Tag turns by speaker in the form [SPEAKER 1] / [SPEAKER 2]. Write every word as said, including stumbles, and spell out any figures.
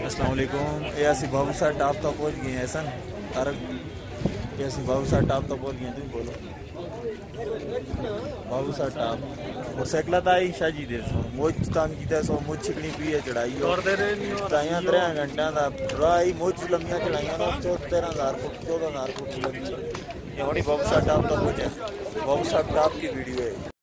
[SPEAKER 1] अस्सलाम वालेकुम। ये असी बाबू साहब टाप तो पहुंच गए हैं सन तारक। ये असी बाबू साहब टाप तो पहुंच गए, तुम बोलो बाबू साहब टाप। और सैकला ताई शाजी दे सो मुझ तंग कीता सो मुझ छिकनी पी है चढ़ाई और ताइयां त्रै घंटा दा राई मुझ लंबियां चढ़ाइयां ना तेरह हजार फुट चौदह हजार फुट लंबी। ये होनी बाबू साहब टाप तो पहुंचे। बाबू साहब टाप की वीडियो है।